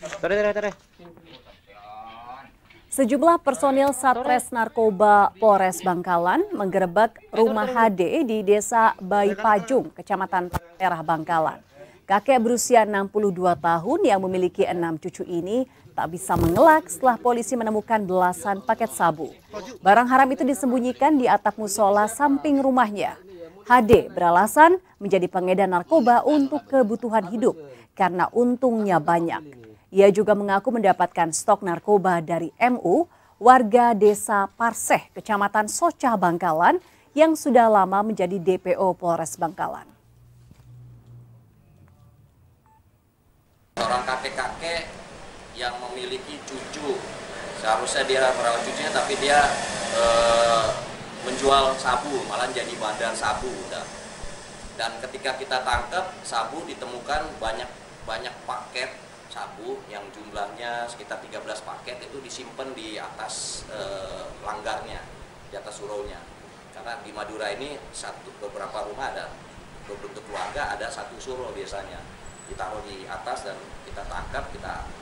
Sejumlah personil Satres Narkoba Polres Bangkalan menggerebek rumah HD di Desa Bayi Pajung, Kecamatan Merah Bangkalan. Kakek berusia 62 tahun yang memiliki 6 cucu ini tak bisa mengelak setelah polisi menemukan belasan paket sabu. Barang haram itu disembunyikan di atap musola samping rumahnya. HD beralasan menjadi pengedar narkoba untuk kebutuhan hidup karena untungnya banyak. Ia juga mengaku mendapatkan stok narkoba dari MU, warga desa Parseh, Kecamatan Socah Bangkalan, yang sudah lama menjadi DPO Polres Bangkalan. Seorang kakek-kakek yang memiliki cucu, seharusnya dia merawat cucunya, tapi dia menjual sabu, malah jadi bandar sabu. Dan ketika kita tangkap, sabu ditemukan banyak paket sabu yang jumlahnya sekitar 13 paket itu disimpan di atas langgarnya, di atas suraunya. Karena di Madura ini beberapa rumah ada berbentuk keluarga, ada satu surau biasanya. Ditaruh di atas dan kita tangkap, kita